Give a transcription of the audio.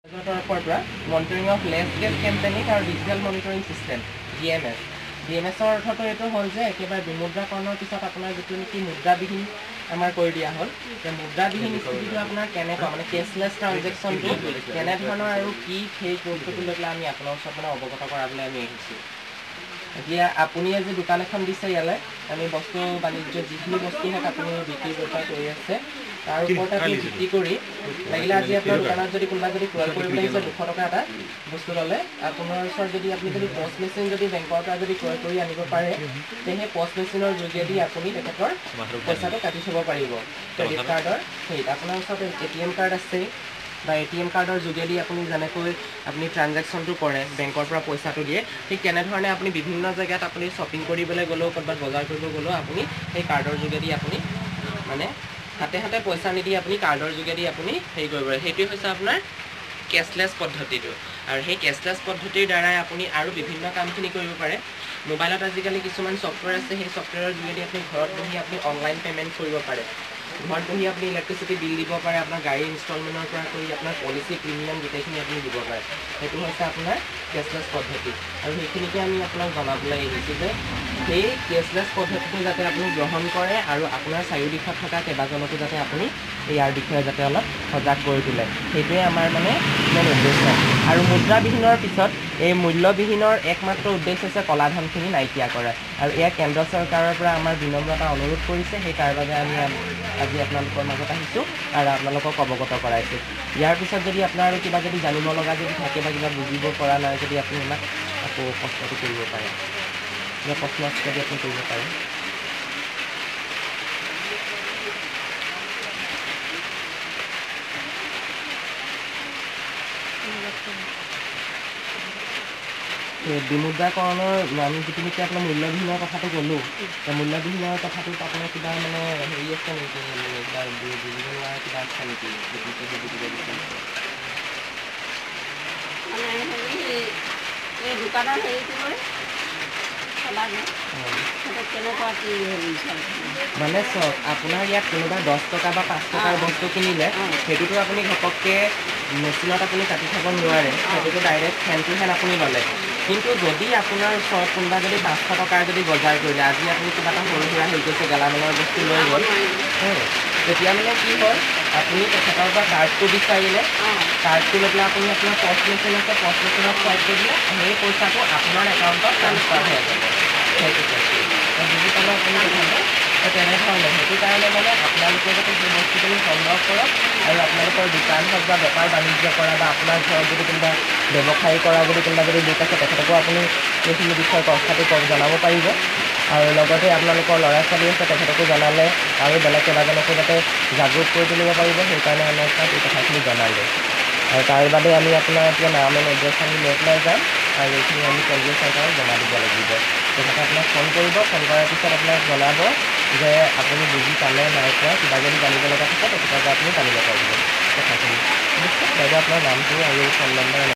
তৰফৰ পৰা monitoring of landscape campaigning আৰু ডিজিটেল মনিটৰিং চিষ্টেম DMS DMSৰ অৰ্থটো এইটো হ'ল যে একেবাৰে বিমুদ্ৰাকৰণৰ পিছত আপোনাৰ যিটো নেকি মুদ্ৰাবিহীন আমাৰ কৰি দিয়া হ'ল যে মুদ্ৰাবিহীন স্থিতিটো আপোনাৰ কেনেকুৱা মানে কেছলেছ ট্ৰানজেকশ্যনটো কেনেধৰণৰ আৰু কি সেই বস্তুটো লৈ পেলাই আমি আপোনাৰ ওচৰত মানে অৱগত কৰাবলৈ আমি আহিছোঁ। এতিয়া আপুনি আজি দোকান এখন দিছে ইয়ালৈ আমি বস্তু বাণিজ্য যিখিনি বস্তু হওক আপুনি বিক্ৰী বেপাৰ কৰি আছে তাৰ ওপৰত আপুনি ভিত্তি কৰি লাগিলে আজি আপোনাৰ দোকানত যদি কোনোবা যদি ক্ৰয় কৰিবলৈ আহিছে 200 টকা এটা বস্তু ল'লে আপোনাৰ ওচৰত যদি আপুনি যদি পষ্ট মেচিন যদি বেংকৰ পৰা যদি ক্ৰয় কৰি আনিব পাৰে তেহে পষ্ট মেচিনৰ যোগেদি আপুনি তেখেতৰ পইচাটো কাটি থ'ব পাৰিব ক্ৰেডিট কাৰ্ডৰ সেই আপোনাৰ ওচৰত ATM কাৰ্ড আছে বা ATM কাৰ্ডৰ যোগেদি আপুনি যেনেকৈ আপুনি ট্ৰানজেকশ্যনটো কৰে বেংকৰ পৰা পইচাটো দিয়ে ঠিক তেনেধৰণে আপুনি বিভিন্ন জেগাত আপুনি শ্বপিং কৰিবলৈ গ'লেও ক'ৰবাত বজাৰ কৰিব গ'লেও আপুনি সেই কাৰ্ডৰ যোগেদি আপুনি মানে হাতে হাতে পইচা নিদি আপুনি কাৰ্ডৰ যোগেদি আপুনি হেৰি কৰিব পাৰে সেইটোৱে হৈছে আপোনাৰ কেছলেছ পদ্ধতিটো আৰু সেই কেছলেছ পদ্ধতিৰ দ্বাৰাই আপুনি আৰু বিভিন্ন কামখিনি কৰিব পাৰে মোবাইলত আজিকালি কিছুমান ছফ্টৱেৰ আছে সেই ছফ্টৱেৰৰ যোগেদি আপুনি ঘৰত বহি আপুনি অনলাইন পে'মেণ্ট কৰিব পাৰে ঘৰত বহি আপুনি ইলেক্ট্ৰিচিটি বিল দিব পাৰে আপোনাৰ গাড়ী ইনষ্টলমেণ্টৰ পৰা কৰি আপোনাৰ পলিচি প্ৰিমিয়াম গোটেইখিনি আপুনি দিব পাৰে সেইটো হৈছে আপোনাৰ কেছলেছ পদ্ধতি আৰু সেইখিনিকে আমি আপোনাক জনাবলৈ আহিছোঁ যে সেই কেছলেছ পদ্ধতিটো যাতে আপুনি গ্ৰহণ কৰে আৰু আপোনাৰ চাৰিওদিশত থকা কেইবাজনকো যাতে আপুনি ইয়াৰ বিষয়ে যাতে অলপ সজাগ কৰি তোলে সেইটোৱে আমাৰ মানে মেইন উদ্দেশ্য আৰু মুদ্ৰাবিহীনৰ পিছত এই মূল্যবিহীনৰ একমাত্ৰ উদ্দেশ্য হৈছে কলাধনখিনি নাইকিয়া কৰা আৰু এয়া কেন্দ্ৰ চৰকাৰৰ পৰা আমাৰ বিনম্ৰতা অনুৰোধ কৰিছে সেই তাৰ বাবে আমি আজি আপোনালোকৰ মাজত আহিছোঁ আৰু আপোনালোকক অৱগত কৰাইছোঁ ইয়াৰ পিছত যদি আপোনাৰ আৰু কিবা যদি জানিব লগা যদি থাকে বা কিবা বুজিব পৰা নাই যদি আপুনি আমাক আকৌ প্ৰশ্নটো কৰিব পাৰে কিবা প্ৰশ্ন আছে যদি আপুনি কৰিব পাৰে বিমুদ্ৰাকৰণৰ আমি যিটো নেকি আপোনাৰ মূল্যবিহীনৰ কথাটো ক'লোঁ মূল্যবিহীনৰ কথাটোত আপোনাৰ কিবা মানে হেৰি আছে নেকি কিবা বুজিব নোৱাৰা কিবা আছে নেকি দোকানৰ হেৰিটো মানে চাওক আপোনাৰ ইয়াত কোনোবা 10 টকা বা 5 টকাৰ বস্তু কিনিলে সেইটোতো আপুনি ঘপককৈ মেচিনত আপুনি কাটি থ'ব নোৱাৰে সেইটোতো ডাইৰেক্ট হেণ্ড টু হেণ্ড আপুনি ল'লে কিন্তু যদি আপোনাৰ ওচৰত কোনোবা যদি 500 টকাৰ যদি বজাৰ কৰিলে আজি আপুনি কিবা এটা সৰু সুৰা হেৰি কৰিছে গেলামালৰ বস্তু লৈ গ'ল তেতিয়া মানে কি হ'ল আপুনি তেখেতৰ পৰা কাৰ্ডটো বিচাৰিলে কাৰ্ডটো লৈ পেলাই আপুনি আপোনাৰ পষ্ট মেচিন আছে পষ্ট মেচিনত চুৱাইপ কৰিলে সেই পইচাটো আপোনাৰ একাউণ্টত ট্ৰান্সফাৰ হৈ যাব সেইটো বুজি পালে আপুনি তেনেধৰণে সেইটো কাৰণে মানে আপোনালোকে যাতে সেই বস্তুখিনি সংগ্ৰহ কৰক আৰু আপোনালোকৰ দোকান হওক বা বেপাৰ বাণিজ্য কৰা বা আপোনাৰ ঘৰত যদি কোনোবা ব্যৱসায় কৰা যদি কোনোবা যদি লোক আছে তেখেতকো আপুনি সেইখিনি বিষয়ে কথাটো জনাব পাৰিব আৰু লগতে আপোনালোকৰ ল'ৰা ছোৱালী আছে তেখেতকো জনালে আৰু বেলেগ কেইবাজনকো যাতে জাগৃত কৰি তুলিব পাৰিব সেইকাৰণে আমাৰ তাত এই কথাখিনি জনালোঁ আৰু তাৰ বাবে আমি আপোনাৰ এতিয়া নাম এড্ৰেছ আমি লৈ পেলাই যাম আৰু এইখিনি আমি কেন্দ্ৰীয় চৰকাৰক জমা দিব লাগিব তেখেতে আপোনাক ফোন কৰিব ফোন কৰাৰ পিছত আপোনাক জনাব যে আপুনি বুজি পালে নাই পোৱা কিবা যদি জানিব লগা থাকে তেখেতৰ পৰা আপুনি জানিব পাৰিব কথাখিনি বাইদেউ আপোনাৰ নামটো আৰু ফোন নম্বৰ